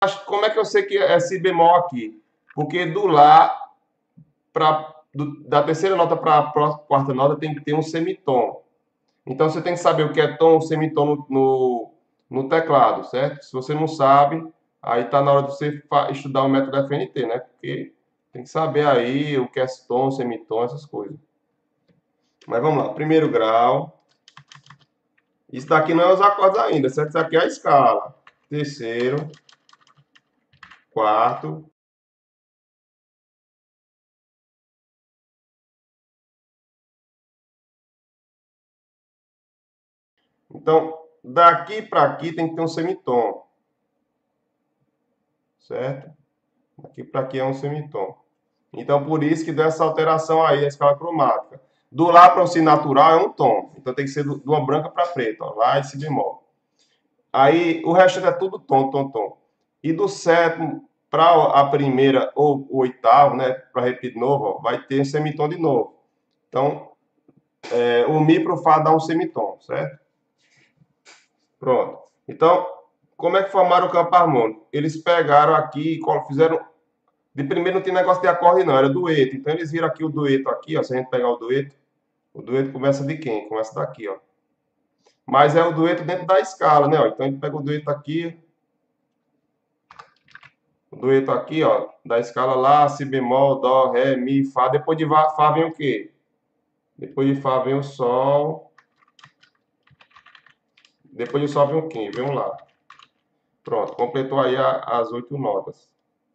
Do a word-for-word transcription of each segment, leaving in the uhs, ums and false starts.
como é que eu sei que é si bemol aqui? Porque do Lá, pra, do, da terceira nota para a quarta nota, tem que ter um semitom. Então, você tem que saber o que é tom ou semitom no, no, no teclado, certo? Se você não sabe, aí está na hora de você estudar o método F N T, né? Porque tem que saber aí o que é tom, semitom, essas coisas. Mas vamos lá. Primeiro grau. Isso daqui não é os acordes ainda, certo? Isso aqui é a escala. Terceiro. Quarto. Então, daqui para aqui tem que ter um semitom. Certo? Daqui para aqui é um semitom. Então, por isso que deu essa alteração aí da escala cromática. Do Lá para o Si natural é um tom. Então, tem que ser de uma branca para preta. Ó, Lá e Si bemol. Aí, o resto é tudo tom, tom, tom. E do sétimo para a primeira ou o oitavo, né? Para repetir de novo, ó, vai ter um semitom de novo. Então, é, o Mi para o Fá dá um semitom, certo? Pronto. Então, como é que formaram o campo harmônico? Eles pegaram aqui e fizeram... De primeiro não tem negócio de acorde não, era dueto. Então eles viram aqui o dueto aqui, ó. Se a gente pegar o dueto, o dueto começa de quem? Começa daqui, ó. Mas é o dueto dentro da escala, né? Ó. Então a gente pega o dueto aqui. O dueto aqui, ó. Da escala Lá, Si bemol, Dó, Ré, Mi, Fá. Depois de Fá vem o quê? Depois de Fá vem o Sol. Depois do Sol vem o quê? Vem o Lá. Pronto, completou aí a, as oito notas.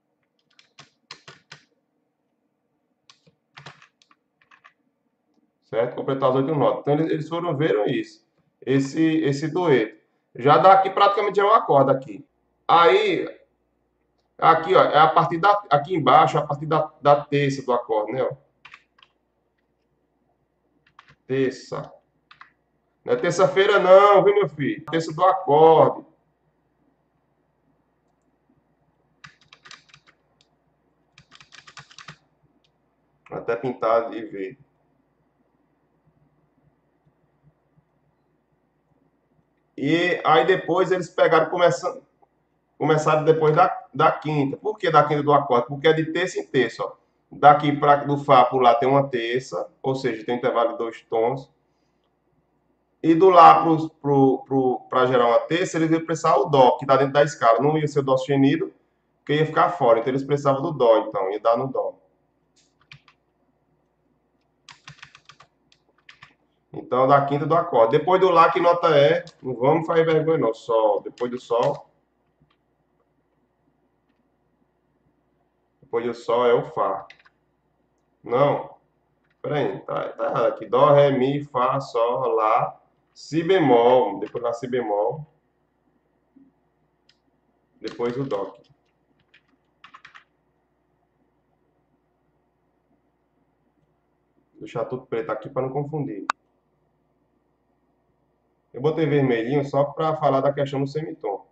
Certo? Completou as oito notas. Então eles, eles foram ver isso. Esse, esse dueto. Já daqui praticamente é um acorde aqui. Aí, aqui, ó, é a partir da, aqui embaixo, a partir da, da terça do acorde, né? Ó. Terça. Não é terça-feira não, viu, meu filho? Terça do acorde. Até pintar e ver. E aí depois eles pegaram, começando, começaram depois da, da quinta. Por que da quinta do acorde? Porque é de terça em terça, ó. Daqui pra, do Fá para lá tem uma terça, ou seja, tem um intervalo de dois tons. E do Lá para gerar uma terça, eles iam precisar o Dó, que está dentro da escala. Não ia ser o Dó sustenido, porque ia ficar fora. Então eles precisavam do Dó, então, ia dar no Dó. Então, da quinta do acorde. Depois do Lá, que nota é? Não vamos fazer vergonha, não. Sol. Depois do Sol. Depois do Sol é o Fá. Não. Peraí, tá, tá errado aqui. Dó, Ré, Mi, Fá, Sol, Lá, Si bemol. Depois lá, Si bemol. Depois o Dó. Vou deixar tudo preto aqui para não confundir. Eu botei vermelhinho só para falar da questão do semitom.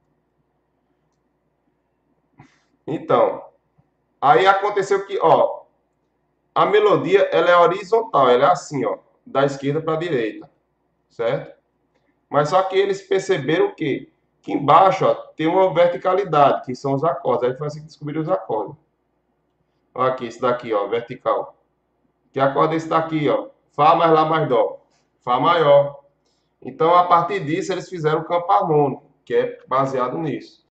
Então, aí aconteceu que, ó, a melodia ela é horizontal, ela é assim, ó, da esquerda para a direita, certo? Mas só que eles perceberam que, que embaixo, ó, tem uma verticalidade, que são os acordes. Aí foi assim que descobriram os acordes. Olha aqui, esse daqui, ó, vertical. Que acorde é esse daqui, ó, Fá mais Lá mais Dó, Fá maior. Então, a partir disso, eles fizeram o campo harmônico, que é baseado nisso.